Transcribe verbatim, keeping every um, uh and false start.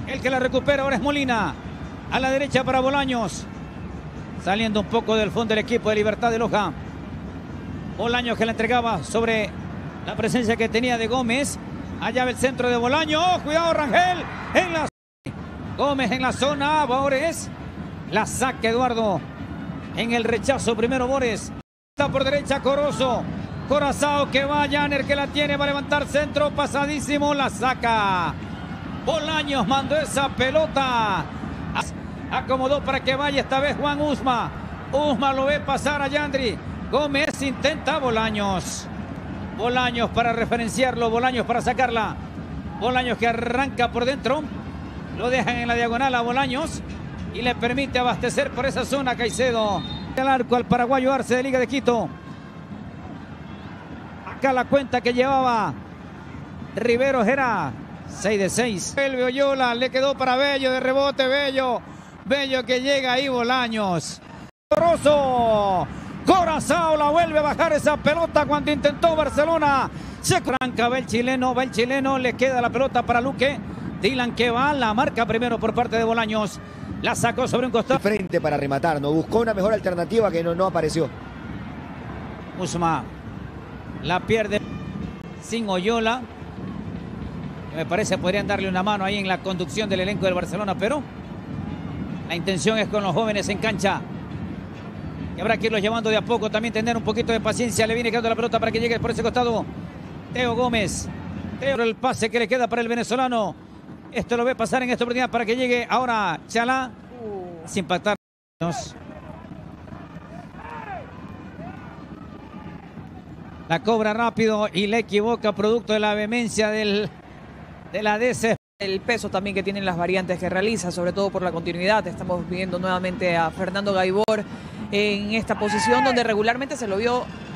El que la recupera ahora es Molina. A la derecha para Bolaños. Saliendo un poco del fondo del equipo de Libertad de Loja. Bolaños que la entregaba sobre la presencia que tenía de Gómez. Allá va el centro de Bolaños. ¡Oh, cuidado, Rangel! En la... Gómez en la zona. Bores. La saca Eduardo. En el rechazo primero Bores. Está por derecha Corozo. Corazao que va. Janer que la tiene. Va a levantar centro. Pasadísimo. La saca. Bolaños mandó esa pelota. Acomodó para que vaya esta vez Juan Usma. Usma lo ve pasar a Yandri. Gómez intenta Bolaños. Bolaños para referenciarlo. Bolaños para sacarla. Bolaños que arranca por dentro. Lo dejan en la diagonal a Bolaños. Y le permite abastecer por esa zona Caicedo. Al arco al paraguayo Arce de Liga de Quito. Acá la cuenta que llevaba Riveros era seis de seis. El Oyola le quedó para Bello de rebote. Bello. Bello que llega ahí Bolaños. Rosso. Corazao la vuelve a bajar esa pelota cuando intentó Barcelona. Se arranca, va el chileno, va el chileno. Le queda la pelota para Luque. Dylan que va, la marca primero por parte de Bolaños. La sacó sobre un costado. Frente para rematar, no buscó una mejor alternativa que no, no apareció. Usma la pierde sin Oyola. Me parece podrían darle una mano ahí en la conducción del elenco del Barcelona, pero la intención es con los jóvenes en cancha. Y habrá que irlos llevando de a poco, también tener un poquito de paciencia. Le viene quedando la pelota para que llegue por ese costado Teo Gómez. Teo, el pase que le queda para el venezolano. Esto lo ve pasar en esta oportunidad para que llegue ahora Chalá. Uh. Sin impactar. La cobra rápido y le equivoca producto de la vehemencia del, de la D C. El peso también que tienen las variantes que realiza, sobre todo por la continuidad. Estamos viendo nuevamente a Fernando Gaibor en esta posición donde regularmente se lo vio